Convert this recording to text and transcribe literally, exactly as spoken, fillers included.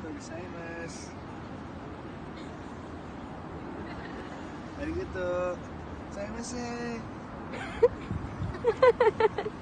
とうございます。ありがとうございます。